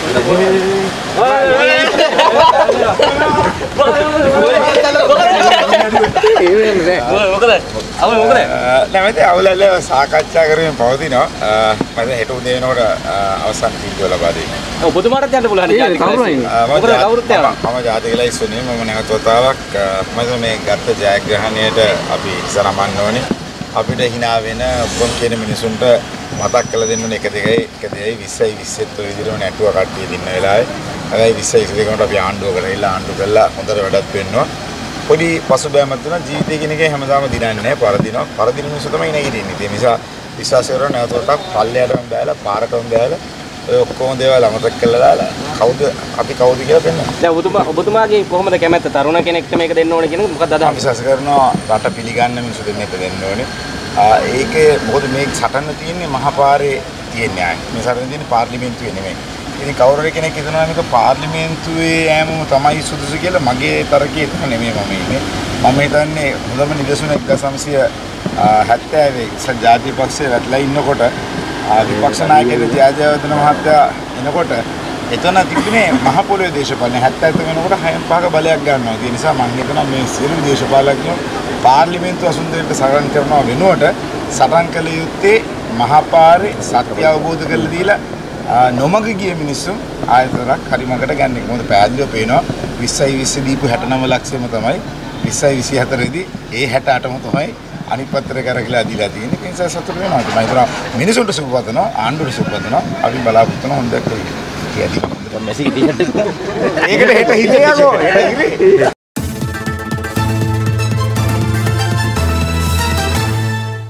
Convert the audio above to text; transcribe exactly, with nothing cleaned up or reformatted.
නැමෙති අවුලල්ල සාකච්ඡා කරමින් පවතිනවා. මම හෙට උදේ වෙනකොට අවසන් තීන්දුව ලබා දෙන්න. ඔබතුමාටත් යන්න පුළුවන්. ඒක කවුරුයි? ඔබට කවුරුත් යනවා. මම ජාතිකලයිස් වෙන්නේ මම නැවත වතාවක් මම මේ ගත්ත ජයග්‍රහණයට අපි සරමන්න ඕනේ. අපිට hina වෙන ඔක්කොම කියන මිනිසුන්ට මතක් කරලා දෙන්න ඕනේ එක දෙකයි එක දෙකයි විස්සයි විස්සෙත් ඔය විදිහටම නැටුව කට්ටිය දින්න වෙලාවේ. හැබැයි විස්සයි විස්ස දෙකකට අපි ආණ්ඩුවකට ගිහලා ආණ්ඩු කරලා හොඳට වැඩක් වෙන්නවා. පොඩි පසුබෑමක් තුන ජීවිතය කියන එක හැමදාම දිනන්නේ නැහැ. පරදිනවා. පරදින මිනිස්සු තමයි නැගිටින්නේ. ඒ නිසා විශ්වාස කරන නැවතත් පල්ලයටම බෑලා පාරටම බෑලා ඔය ඔක්කොම දේවල් අමතක කරලා දාලා කවුද අපි කවුද කියලා පෙන්නනවා. දැන් ඔබතුමා ඔබතුමාගේ කොහොමද කැමැත්ත තරුණ කෙනෙක්ට මේක දෙන්න ඕනේ කියන එක මොකක්ද අදහස්? විශ්වාස කරනවා රට පිළිගන්න මිනිස්සු දෙන්නෙක් දෙන්න ඕනේ. ඒකේ මොකද මේ සටන තියෙන්නේ මහපාරේ තියෙන්නේ ආයි. මේ සටන තියෙන්නේ පාර්ලිමේන්තුවේ නෙමෙයි. ඉතින් කවුරු හරි කෙනෙක් හිතනවා මේක පාර්ලිමේන්තුවේ යෑමම තමයි සුදුසු කියලා මගේ තරකයේ එතන නෙමෙයි මම ඉන්නේ. මම හිතන්නේ හොඳම නිදසුන එක්දහස් නවසිය හැත්තෑවේ ඉස්සර ජාතික පක්ෂයේ වැටලා ඉන්නකොට විපක්ෂ නායකයෙක් ජයජයවර්ධන මහත්තයා එනකොට එතන තිබුණේ මහ පොළොවේ දේශපාලන හැත්තෑ තුන වෙනකොට හයන් පහක බලයක් ගන්නවා. ඒ නිසා මම හිතනවා මේ සියලු දේශපාලකයෝ පාර්ලිමේන්තුව අසුන්දරට සටන් කරනවා වෙනුවට සටන් කළ යුත්තේ මහපාරේ සත්‍ය අවබෝධ කරලා දීලා නොමග ගිය මිනිස්සු ආයතරක් හරි මගට ගන්න එක. මොකද පැහැදිලිව පේනවා විස්සයි විස්ස දීපු හැටනව ලක්ෂයම තමයි විස්සයි විසිහතර දී ඒ හැටඅටම තමයි අනිත් පත්‍රය කරගලා දීලා තියෙන්නේ. ඒ නිසා සතුට වෙනවා. මම හිතනවා මිනිසුන්ට සුබ පතනවා ආණ්ඩුවට සුබ පතනවා. අපි බලාපොරොත්තු වෙන හොඳ දෙයක් කියලා. මෙසි ටී ෂර්ට් එක ඒකට හෙට හිතේ යකෝ හෙට ඉරේ